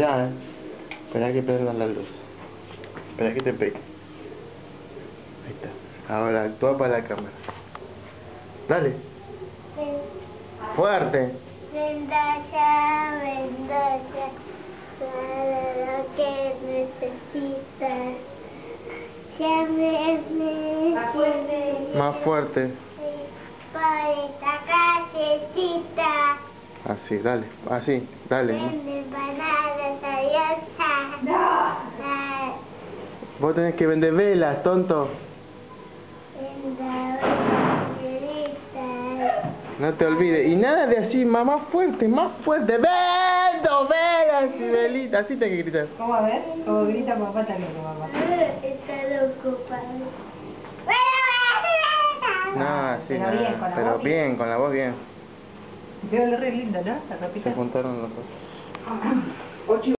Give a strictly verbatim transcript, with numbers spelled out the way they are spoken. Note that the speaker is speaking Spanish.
Ya, eh. Espera que prendan la luz. Espera que te pegue. Ahí está. Ahora actúa para la cámara. Dale. Sí. Fuerte. Vendaza, vendaza, para lo que necesitas. Ya me necesitas. Más fuerte. Para esta casecita. Así, dale. Así, dale. Vende empanadas, adiós. No. Vos tenés que vender velas, tonto. No te olvides. Y nada de así, más, más fuerte, más fuerte. ¡Vendo velas y velitas! Así tenés que gritar. ¿Cómo a ver? ¿Cómo grita papá? Está loco, papá. Está loco, padre. No, así Pero nada. bien, con la Pero voz bien, bien. con la voz bien. Veo re linda, ¿no? La ropita. Se juntaron los dos.